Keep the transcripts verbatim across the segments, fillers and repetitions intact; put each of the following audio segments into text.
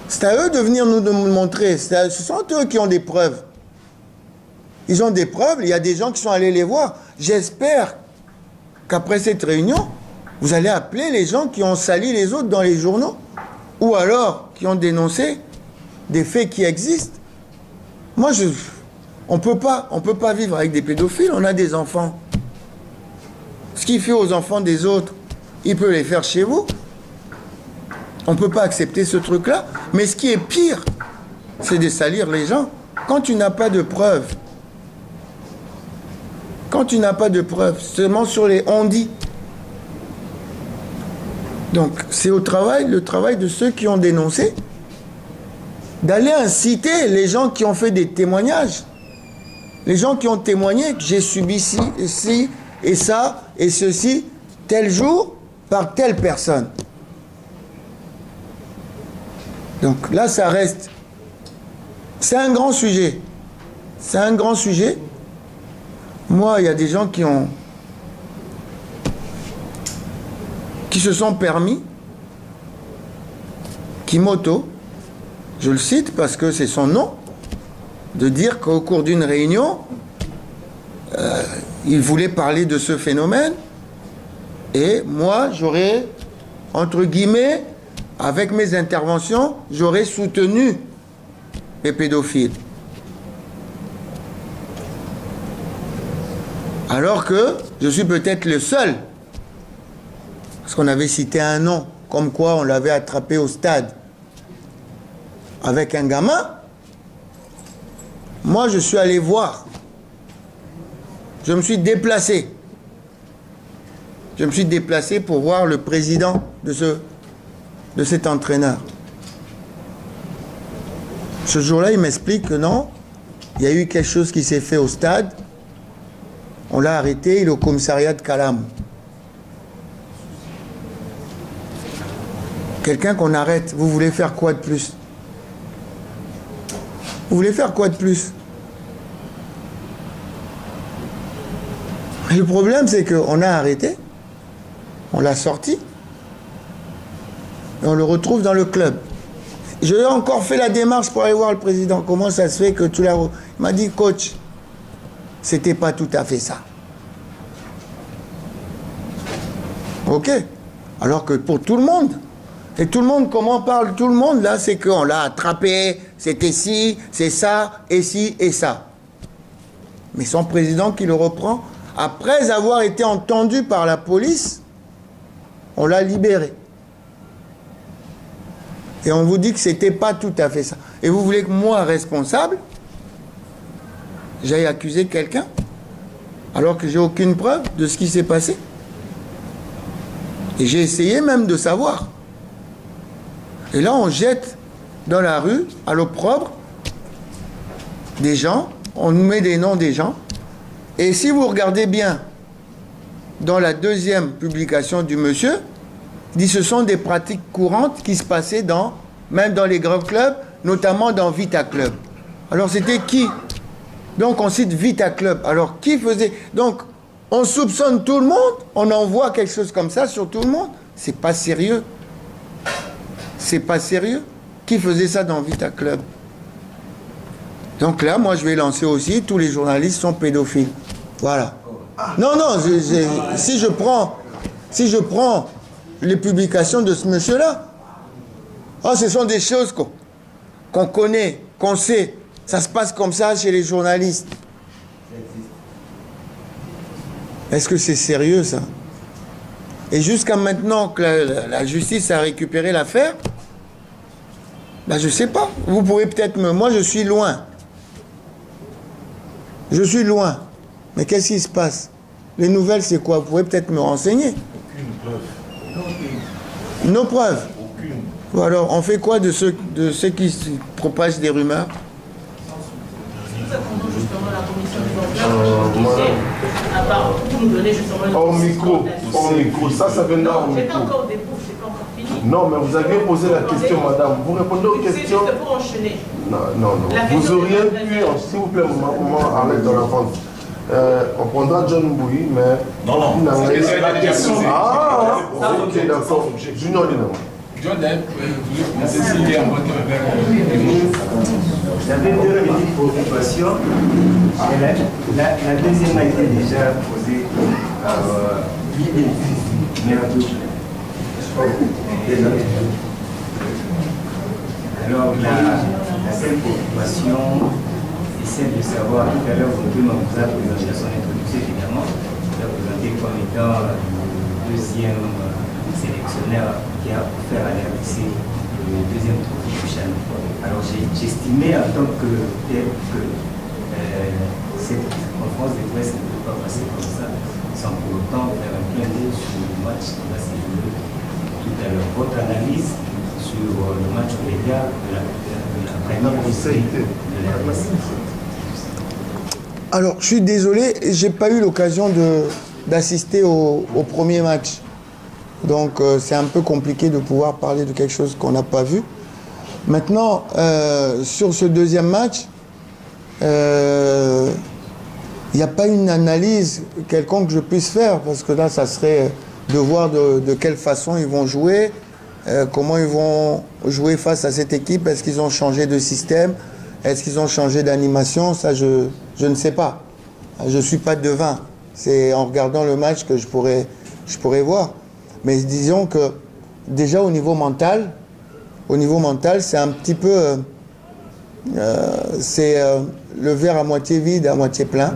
C'est à eux de venir nous de montrer. À, ce sont eux qui ont des preuves. Ils ont des preuves. Il y a des gens qui sont allés les voir. J'espère qu'après cette réunion, vous allez appeler les gens qui ont sali les autres dans les journaux. Ou alors qui ont dénoncé des faits qui existent. Moi, je, on peut pas, on peut pas vivre avec des pédophiles. On a des enfants. Ce qu'il fait aux enfants des autres, il peut les faire chez vous. On ne peut pas accepter ce truc-là. Mais ce qui est pire, c'est de salir les gens. Quand tu n'as pas de preuves, quand tu n'as pas de preuves, seulement sur les on-dit. Donc, c'est au travail, le travail de ceux qui ont dénoncé, d'aller inciter les gens qui ont fait des témoignages. Les gens qui ont témoigné que j'ai subi ci, ci et ça et ceci, tel jour, par telle personne. Donc là, ça reste. C'est un grand sujet. C'est un grand sujet. Moi, il y a des gens qui ont... qui se sont permis, Kimoto, je le cite parce que c'est son nom, de dire qu'au cours d'une réunion, euh, il voulait parler de ce phénomène et moi, j'aurais, entre guillemets, avec mes interventions, j'aurais soutenu les pédophiles. Alors que je suis peut-être le seul, parce qu'on avait cité un nom, comme quoi on l'avait attrapé au stade avec un gamin. Moi, je suis allé voir. Je me suis déplacé. Je me suis déplacé pour voir le président de, ce, de cet entraîneur. Ce jour-là, il m'explique que non, il y a eu quelque chose qui s'est fait au stade. On l'a arrêté, il est au commissariat de Calam. Quelqu'un qu'on arrête, vous voulez faire quoi de plus? Vous voulez faire quoi de plus? Et le problème, c'est qu'on a arrêté, on l'a sorti, et on le retrouve dans le club. J'ai encore fait la démarche pour aller voir le président. Comment ça se fait que tu l'as... Il m'a dit, coach, c'était pas tout à fait ça. Ok. Alors que pour tout le monde, et tout le monde, comment parle tout le monde là, c'est qu'on l'a attrapé, c'était ci, c'est ça, et ci, et ça. Mais son président qui le reprend, après avoir été entendu par la police, on l'a libéré. Et on vous dit que c'était pas tout à fait ça. Et vous voulez que moi, responsable, j'aille accuser quelqu'un, alors que j'ai aucune preuve de ce qui s'est passé? Et j'ai essayé même de savoir. Et là, on jette dans la rue, à l'opprobre, des gens, on nous met des noms des gens. Et si vous regardez bien, dans la deuxième publication du monsieur, il dit que ce sont des pratiques courantes qui se passaient dans, même dans les grands clubs, notamment dans Vita Club. Alors c'était qui? Donc on cite Vita Club. Alors qui faisait? Donc on soupçonne tout le monde, on envoie quelque chose comme ça sur tout le monde. C'est pas sérieux. C'est pas sérieux. Qui faisait ça dans Vita Club? Donc là, moi je vais lancer aussi, tous les journalistes sont pédophiles. Voilà. Non, non, je, je, si je prends, si je prends les publications de ce monsieur-là, oh, ce sont des choses qu'on qu'on connaît, qu'on sait. Ça se passe comme ça chez les journalistes. Est-ce que c'est sérieux, ça? Et jusqu'à maintenant que la, la, la justice a récupéré l'affaire, ben je ne sais pas. Vous pouvez peut-être me... Moi, je suis loin. Je suis loin. Mais qu'est-ce qui se passe? Les nouvelles, c'est quoi? Vous pouvez peut-être me renseigner. Aucune preuve. Nos preuves. Aucune. Ou alors, on fait quoi de ceux, de ceux qui propagent des rumeurs? Nous attendons justement la commission des enquêtes à part pour nous donner justement une hors micro, hors micro, ça, ça vient hors micro. micro. C'est encore des bouches, c'est pas encore fini. Non, mais vous aviez posé la question, madame. Vous répondez aux questions. C'est juste pour enchaîner. Non, non, non. Vous auriez pu, s'il vous plaît, maman, arrête dans la vente. Euh, on prendra John Bouy, mais... Non, non, c'est la question. Ah, ok, d'accord. Junior Dynamo. John Dave, vous laissez s'il est en votre J'avais deux petites préoccupations. La, la, la deuxième a été déjà posée par l'idée Merdo. Alors, la, la seule préoccupation est celle de savoir, tout à l'heure, vous vous a présenté son introduction, évidemment, vous a présenté comme étant le deuxième sélectionneur qui a offert à l'R D C le deuxième trophée du Chan. Alors j'estimais en tant que tel que euh, cette conférence de presse ne peut pas passer comme ça, sans pour autant faire un plein d'eau sur le match qui va se jouer tout à l'heure. Votre analyse sur le match média de la, de la première possibilité de l'R D C. Alors, je suis désolé, j'ai pas eu l'occasion d'assister au, au premier match. Donc, euh, c'est un peu compliqué de pouvoir parler de quelque chose qu'on n'a pas vu. Maintenant, euh, sur ce deuxième match, il euh, n'y a pas une analyse quelconque que je puisse faire, parce que là, ça serait de voir de, de quelle façon ils vont jouer, euh, comment ils vont jouer face à cette équipe, est-ce qu'ils ont changé de système, est-ce qu'ils ont changé d'animation, ça, je, je ne sais pas. Je ne suis pas devin. C'est en regardant le match que je pourrais, je pourrais voir. Mais disons que déjà au niveau mental, au niveau mental, c'est un petit peu, euh, euh, c'est euh, le verre à moitié vide, à moitié plein.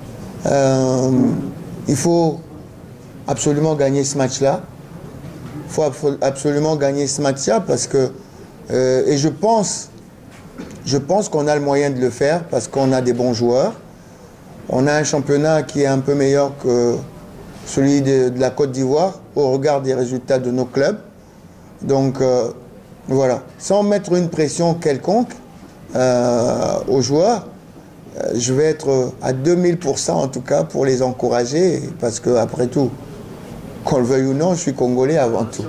Euh, il faut absolument gagner ce match-là. Il faut absolument gagner ce match-là parce que, euh, et je pense, je pense qu'on a le moyen de le faire parce qu'on a des bons joueurs. On a un championnat qui est un peu meilleur que celui de, de la Côte d'Ivoire, au regard des résultats de nos clubs. Donc, euh, voilà. Sans mettre une pression quelconque euh, aux joueurs, euh, je vais être à deux mille pour cent en tout cas pour les encourager, parce que après tout, qu'on le veuille ou non, je suis Congolais avant tout.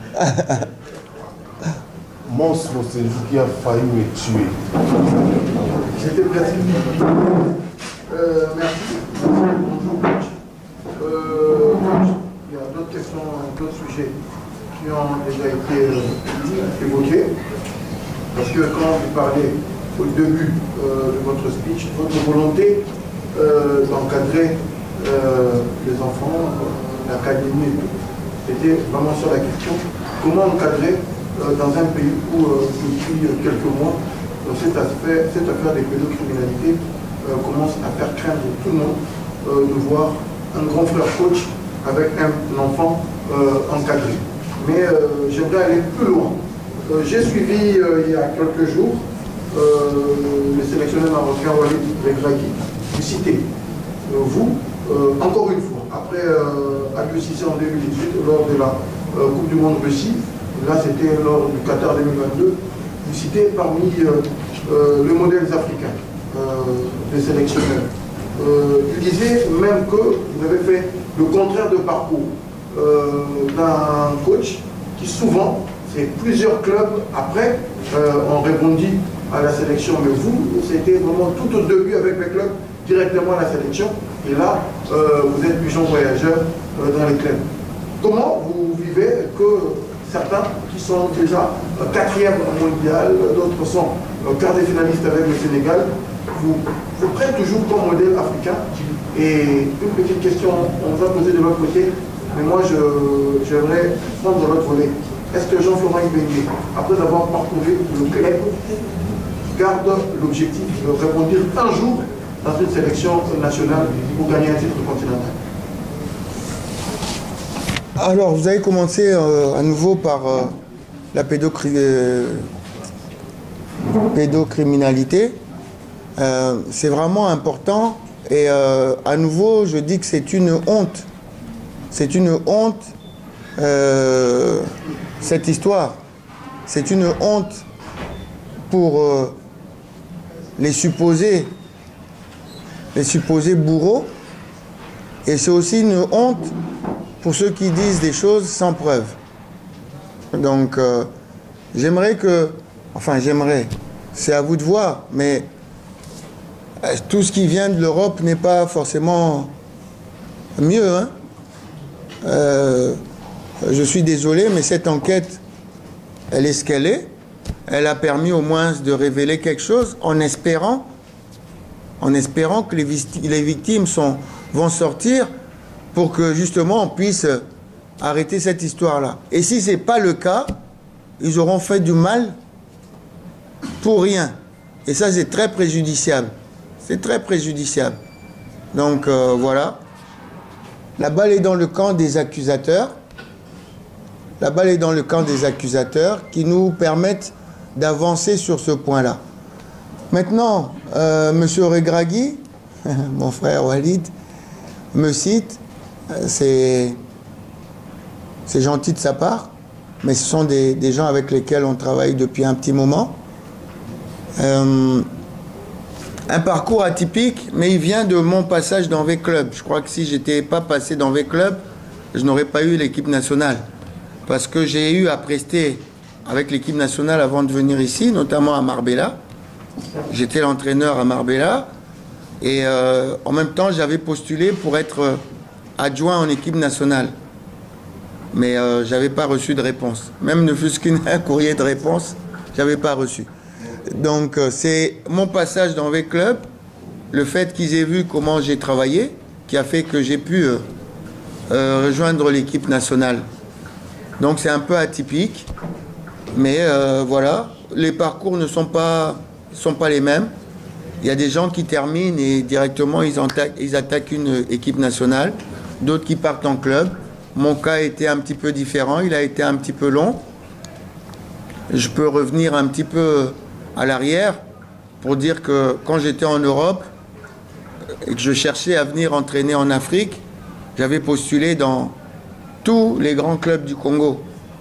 Monstre, c'est lui qui a failli me tuer. J'étais précis. Euh, merci. Bonjour, coach. Euh, il y a d'autres questions, d'autres sujets qui ont déjà été euh, évoqués. Parce que quand vous parlez au début euh, de votre speech, votre volonté euh, d'encadrer euh, les enfants, euh, l'académie et tout, c'était vraiment sur la question comment encadrer euh, dans un pays où euh, depuis quelques mois, euh, cette, affaire, cette affaire des pédocriminalités euh, commence à faire craindre tout le monde euh, de voir un grand frère coach avec un enfant euh, encadré. Mais euh, j'aimerais aller plus loin. Euh, J'ai suivi euh, il y a quelques jours euh, le sélectionneur marocain Walid Regragui. Vous citez, euh, vous, euh, encore une fois, après euh, à l'U C C en deux mille dix-huit, lors de la euh, Coupe du Monde Russie, là c'était lors du Qatar deux mille vingt-deux, vous citez parmi euh, euh, les modèles africains euh, des sélectionneurs. Euh, il disait même que vous avez fait le contraire de parcours euh, d'un coach qui souvent, c'est plusieurs clubs après, euh, ont répondu à la sélection. Mais vous, c'était vraiment tout au début avec les clubs, directement à la sélection. Et là, euh, vous êtes pigeon voyageur euh, dans les clubs. Comment vous vivez que certains qui sont déjà euh, quatrième mondial, d'autres sont euh, quart des finalistes avec le Sénégal, vous, vous prennent toujours comme modèle africain. Et une petite question, on va poser de l'autre côté, mais moi j'aimerais prendre de l'autre volet. Est-ce que Jean-Florent Ibenge, après avoir parcouru le club, garde l'objectif de répondre un jour dans une sélection nationale pour gagner un titre continental? Alors, vous avez commencé euh, à nouveau par euh, la pédocri euh, pédocriminalité. Euh, c'est vraiment important et euh, à nouveau, je dis que c'est une honte. C'est une honte, euh, cette histoire. C'est une honte pour euh, les supposés, les supposés bourreaux. Et c'est aussi une honte pour ceux qui disent des choses sans preuve. Donc, euh, j'aimerais que... Enfin, j'aimerais. C'est à vous de voir, mais euh, tout ce qui vient de l'Europe n'est pas forcément mieux, hein. Euh, je suis désolé, mais cette enquête elle est ce qu'elle est. Elle a permis au moins de révéler quelque chose en espérant, en espérant que les, les victimes sont, vont sortir pour que justement on puisse arrêter cette histoire-là. Et si ce n'est pas le cas, ils auront fait du mal pour rien. Et ça, c'est très préjudiciable. C'est très préjudiciable. Donc, euh, voilà. La balle est dans le camp des accusateurs. La balle est dans le camp des accusateurs qui nous permettent d'avancer sur ce point-là. Maintenant, euh, M. Regragui, mon frère Walid, me cite. C'est c'est gentil de sa part, mais ce sont des, des gens avec lesquels on travaille depuis un petit moment. Euh, un parcours atypique, mais il vient de mon passage dans V-Club. Je crois que si je n'étais pas passé dans V-Club, je n'aurais pas eu l'équipe nationale. Parce que j'ai eu à prester avec l'équipe nationale avant de venir ici, notamment à Marbella. J'étais l'entraîneur à Marbella. Et euh, en même temps, j'avais postulé pour être adjoint en équipe nationale. Mais euh, je n'avais pas reçu de réponse. Même ne fût-ce qu'un courrier de réponse, je n'avais pas reçu. Donc euh, c'est mon passage dans V-Club, le fait qu'ils aient vu comment j'ai travaillé, qui a fait que j'ai pu euh, euh, rejoindre l'équipe nationale. Donc c'est un peu atypique, mais euh, voilà, les parcours ne sont pas, sont pas les mêmes. Il y a des gens qui terminent et directement ils attaquent, ils attaquent une équipe nationale, d'autres qui partent en club. Mon cas était un petit peu différent, il a été un petit peu long. Je peux revenir un petit peu à l'arrière pour dire que quand j'étais en Europe et que je cherchais à venir entraîner en Afrique, j'avais postulé dans tous les grands clubs du Congo.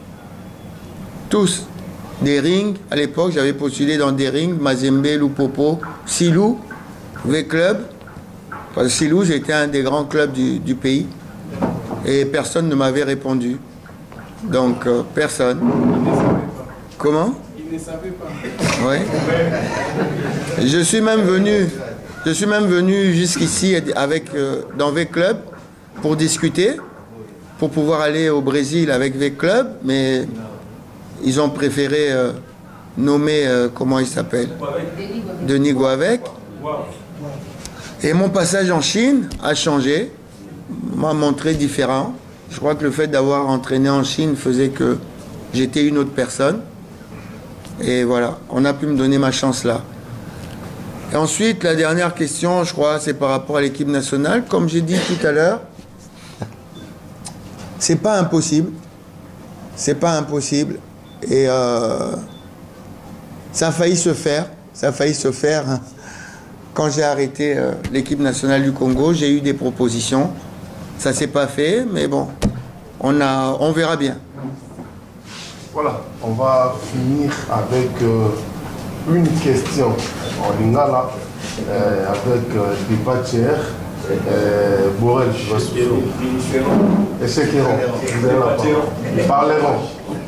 Tous. Des rings, à l'époque, j'avais postulé dans des rings, Mazembe, Lupopo, Silou, V-Club. Parce que Silou, c'était un des grands clubs du, du pays. Et personne ne m'avait répondu. Donc, euh, personne. Il ne savait pas. Comment? Il ne savait pas. Oui. Je suis même venu, je suis même venu jusqu'ici avec euh, dans V-Club pour discuter, pour pouvoir aller au Brésil avec V-Club, mais ils ont préféré euh, nommer, euh, comment il s'appelle? Denis Goavec. Et mon passage en Chine a changé, m'a montré différent. Je crois que le fait d'avoir entraîné en Chine faisait que j'étais une autre personne. Et voilà, on a pu me donner ma chance là. Et ensuite, la dernière question, je crois, c'est par rapport à l'équipe nationale. Comme j'ai dit tout à l'heure, c'est pas impossible. C'est pas impossible. Et euh, ça a failli se faire. Ça a failli se faire. Hein. Quand j'ai arrêté euh, l'équipe nationale du Congo, j'ai eu des propositions. Ça s'est pas fait, mais bon, on, a, on verra bien. Voilà, on va finir avec euh, une question en lingala euh, avec euh, Dipacher, euh, Borel, je vais souffrir. Et ceux qui iront, vous allez la parole. Parleront.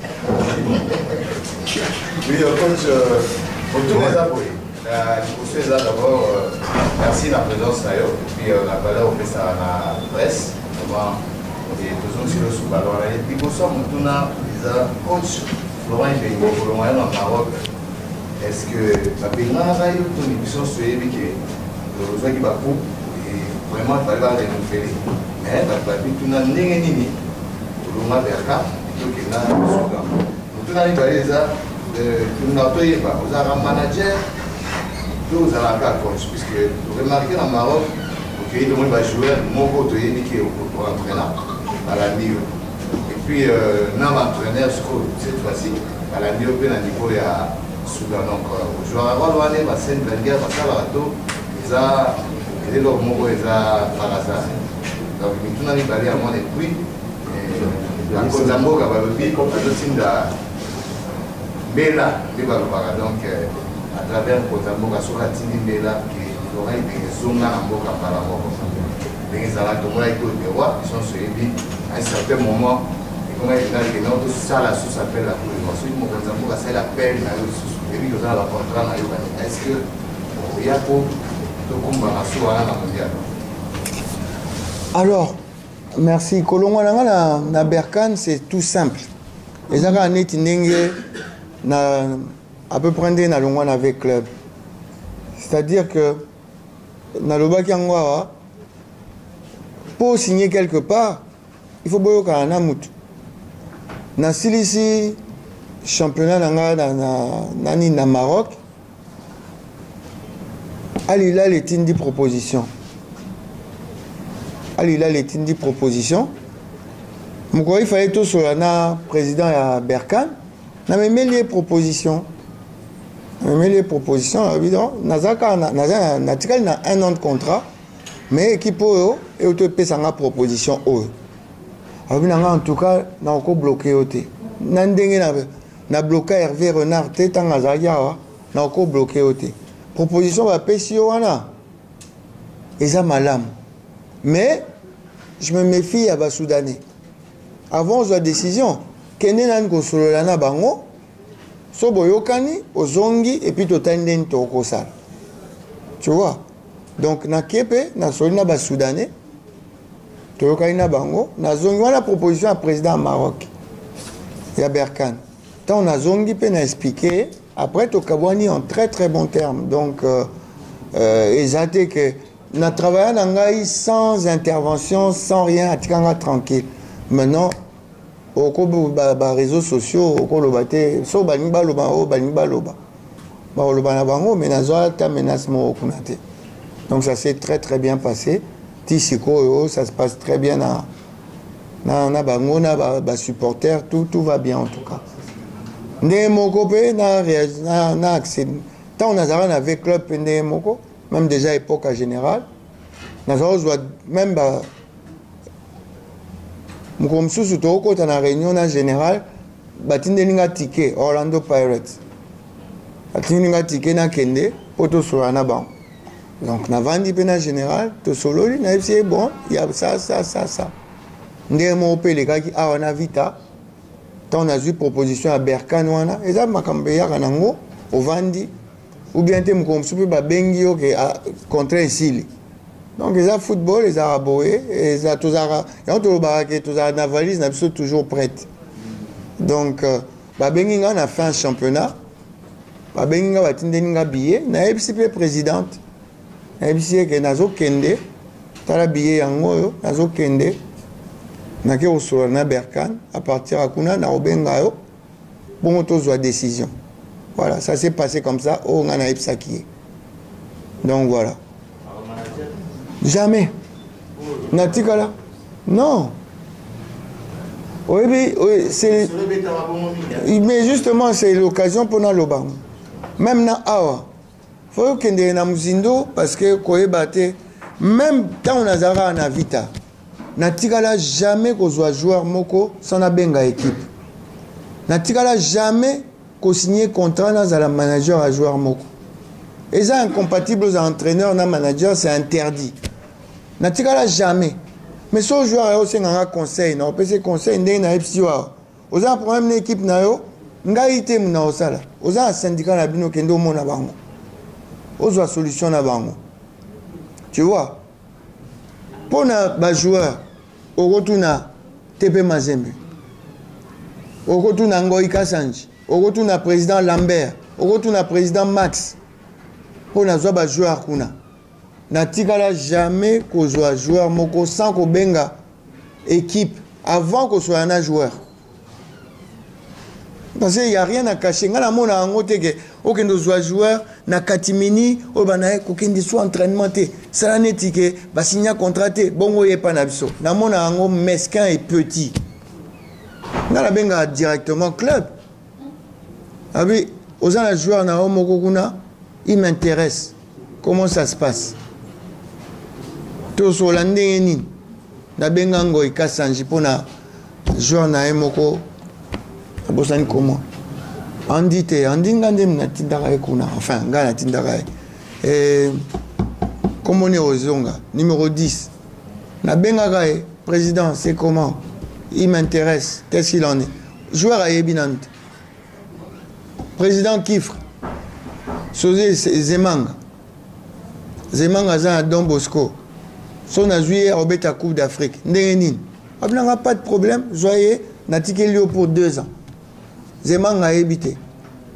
Oui, coach, euh, pour tous les appuis, pour ceux-là d'abord, euh, merci de la présence d'ailleurs, et puis euh, la valeur, on fait ça à la presse, et toujours sur le sous-ballon. Et puis pour ça, on tourne à coach Florent Béni, Florent en Maroc. Est-ce que la Bénin a eu une émission sur les besoins qui va pour et vraiment, il fallait pas les renouveler. Mais la Bénin, tout n'a rien ni pour le Berka, plutôt qu'il n'a pas de Soudan. Tout n'a pas les a, nous n'avons pas, vous avez un manager, tout vous avez un coach, puisque vous remarquez en Maroc, ok, le monde va jouer, mon côté, qui est pour entraîneur, à la niveau. Et puis, euh, nous avons entraîneur cette fois-ci, à la niveau, à niveau, il y a Soudan. Donc, je vais avoir l'année, ma scène de la guerre, parce que là, ils ont, ils ont, ils ont, par hasard. Donc, nous avons parlé à mon et puis, la Kozambo, qui va le dire, comme le signe de Bela, donc, à travers Kozambo, qui sont la Tini Bela, qui aurait été Zonga Namboka par la mort. Les Alatomola et les rois, ils sont suivis à un certain moment. Et comme il y a des gens, tout ça, la sous s'appelle la cour. Ensuite, mon Kozambo, c'est la peine, et puis, vous avez la contrat. Est-ce que il y a pour tout combat à la mondiale? Alors, merci. Kolongwa na Berkane, c'est tout simple. Les gens qui ont na à peu près ndé na longwa avec club. C'est-à-dire que na lobaki yango pour signer quelque part, il faut boyoka na mutu. Na silisi championnat na na nani na Maroc. Alila les tindi propositions. Alila les tindi propositions. Moukoui il fallait tout sur la président à Berkane. Na même les propositions. Na même les propositions. Évidemment, Nazaka na natikal na un an de contrat, mais équipe o et au te pesa nga proposition o. Abinanga en tout cas na ko bloqué oté. Na ndenge na na bloqué Hervé Renard té tanga zakia na ko bloqué oté. Proposition va pesi wana. Eza malam. Mais je me méfie à bas soudanais. Avant la décision, kene nan ko sololana bango, so boyokani, ozongi et puis totanden toko sal. Tu vois? Donc na kepe na solina bas soudanais, toyokani na bango, na zongi wana proposition à président Maroc. Ya Berkane. Tant on a zongi pe na expliquer, après tokabwani en très très bon terme. Donc euh, euh, exacté que na travaillé dans ngai sans intervention, sans rien, atikanga tranquille. Maintenant, au cours des réseaux sociaux, au cours de so banimba loba o banimba loba. Ba loba na bango menazo ta menace mo kunate. Donc ça s'est très très bien passé. Tisiko ça se passe très bien na na na bango na ba supporters, tout tout va bien en tout cas. Ndé moko pe na na na accès. Tant on a zara avec club ndé moko, même déjà époque à général. Na zara même ba comme si tu as une réunion en général, tu as un ticket Orlando Pirates. Tu as un ticket na Kende pour te sur un banc. Donc, na vandi en général, tu solo, na c'est bon, il y a ça, ça, ça, ça. Ndé mo pe les gars qui a un vita. Tant on a eu proposition à Berkane wana, et ça makambe ya kanango au vandi ou bien tu comme si tu ba bengio que contre ici. Donc, les football, les araboés, les atozara, et on te barake, tozara na valise, n'a pas toujours prête. Donc, bah Benginga on a fait un championnat. Bah Benginga va tindeninga billet, na M C P présidente. Na M C P que nazo kende, tala billet yango yo, nazo kende. Na ke osura na Berkane, à partir à kuna na obenga yo, bon tozwa décision. Voilà, ça s'est passé comme ça, oh on a ipsaki. Donc voilà. Jamais. Natikala. Non. Oui, oui, oui c'est. Mais justement, c'est l'occasion pour nous le même na awa. Faut que nous na muzindo parce que koe bate. Même quand on a zara na vita. Natikala jamais qu'on soit joueur moko sans na benga équipe. Natikala jamais qu'on signe contrat na la manager à joueur moko. Et ça incompatible aux entraîneurs na manager, c'est interdit. Natikala jamais. Mais ce joueur aussi a un conseil, non peut se conseil ndé na epsiwa. Oza un problème d'équipe na yo, nga ité muna osala. Oza un syndicat na bino kendo mona bango. Oza solution na bango. Tu vois? Pour na ba joueur, au retour na T P Mazembe. Au retour na Ngoï Kassanji, au retour na président Lambert, au retour na président Max. Pour na zo ba joueur kuna. Natikala jamais qu'on soit joueur moko sans qu'on benga équipe avant qu'on soit un joueur. Parce qu'il n'y a rien à cacher. Ngala mona angote que aucun soit joueur na katimini ou banae qu'aucun soit entraînement te. Ça n'est que ba signer contraté bongo yé pas nabiso. Na mona ango mesquin et petit. Ngala benga directement club. Abi aux joueurs na moko kuna il m'intéresse. Comment ça se passe? Tous les Hollandais, na benga Ngoï Kassanji pour na joueur na emoko abosani comment? Andi te, andi ngande na tindaka kuna, enfin ngana tindaka. Et comme on est aux Zonga, numéro dix. Na benga gae, président, c'est comment? Il m'intéresse, qu'est-ce qu'il en est? Joueur à Yébinante. Président Kifre. Sosé Zemanga. Zemanga za Don Bosco. Son a joué au Beta Coupe d'Afrique. N'engenin. Abnanga pas de problème. Joyeux. N'a tiqué lui pour deux ans. Zemanga a évité.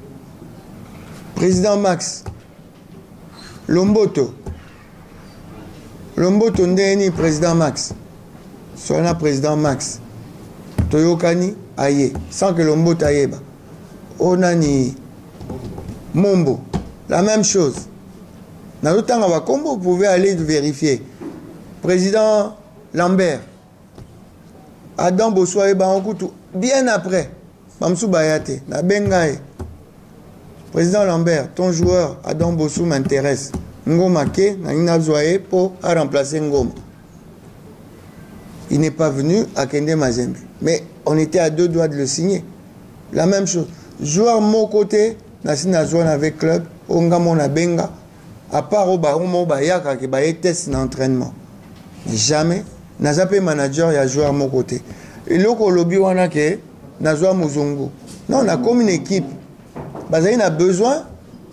Président Max, Lomboto, Lomboto ndeni président Max, soit président Max, Toyokani aye, sans que Lomboto aye ba. Onani Mombo, la même chose. Dans le temps, vous pouvez aller vérifier. Président Lambert, Adam Bosso et Bankoutou, bien après, Mamsou Bayate, na Bengae. Président Lambert, ton joueur Adam Bosso m'intéresse. Ngoma Ke, Nangina Zoae pour remplacer Ngoma. Il n'est pas venu à Kende Mazembe. Mais on était à deux doigts de le signer. La même chose. Joueur mon côté, Nassina Zouane avec club, Ongamo na Benga, à part au Baromo Bayaka qui baye test d'entraînement. Jamais. N'a pas manager, il y a joueur mon côté. Et là, au lobby, on a que Nazwa Muzungu. Non, on a comme une équipe. Bazaï a besoin.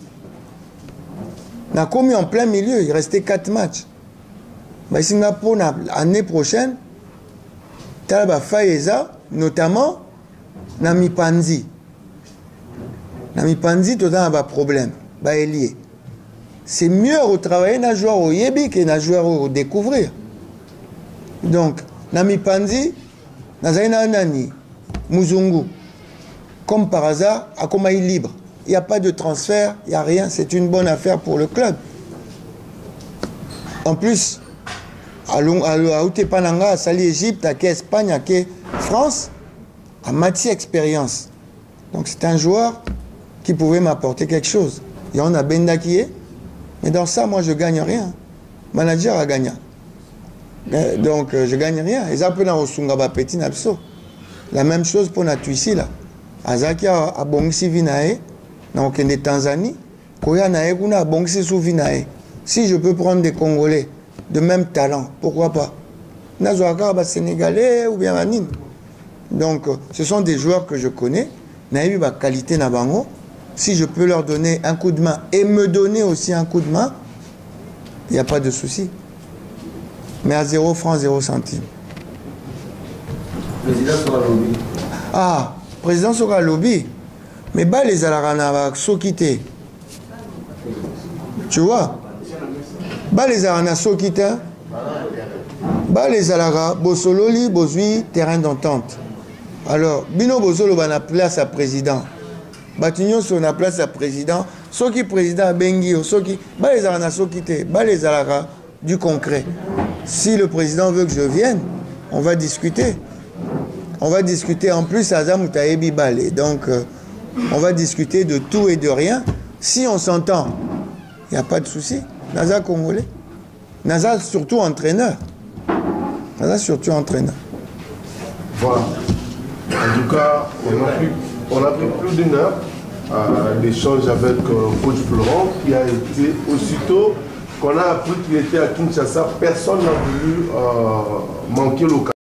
On a commis en plein milieu. Il restait quatre matchs. Mais Singapour, l'année prochaine, Talba Faeza, notamment, Nami Panzi. Nami Panzi, tout a un problème. Bah, lié. C'est mieux retravailler un joueur au Yebi qu'un joueur au découvrir. Donc, Nami Panzi, Nazaina Nani, Muzungu, comme par hasard, à Komaï libre. Il n'y a pas de transfert, il n'y a rien. C'est une bonne affaire pour le club. En plus, à Outepananga, à Sali Égypte, à Espagne, à France, à matière expérience. Donc, c'est un joueur qui pouvait m'apporter quelque chose. Il y en a Benda qui est. Mais dans ça, moi, je ne gagne rien. Manager a gagné. Donc, euh, je ne gagne rien. Ils appellent dans Osungaba Petit Napso. La même chose pour Natuisi, là. Azaki a Bongsi Vinae, dans le Tanzanie. Koya Nae, Kuna a Bongsi Souvinae. Si je peux prendre des Congolais de même talent, pourquoi pas? Nazouaka, bah, Sénégalais ou bien Manine. Donc, euh, ce sont des joueurs que je connais. Nae, bah, qualité Nabango. Si je peux leur donner un coup de main et me donner aussi un coup de main, il n'y a pas de souci. Mais à zéro franc, zéro centime. Président sera lobby. Ah, président sera lobby. Mais bah les alarana va s'occuper. Tu vois? Bah les alarana s'occuper. Bah les alara, Bossololi, Bozui, terrain d'entente. Alors, Bino Bosolo va na place à président. Batignon sur la place à président. Ceux qui président à Bengi, ceux qui. Bah les alarana s'occuper. Bah les alara du concret. Si le président veut que je vienne, on va discuter. On va discuter en plus à Zamoutaebi Balé. Donc, euh, on va discuter de tout et de rien. Si on s'entend, il n'y a pas de souci. Naza Congolais. Naza surtout entraîneur. Naza surtout entraîneur. Voilà. En tout cas, on a pris, on a pris plus d'une heure euh, d'échange avec euh, coach Florent qui a été aussitôt qu'on a appris qu'il était à Kinshasa, personne n'a voulu euh, manquer l'occasion.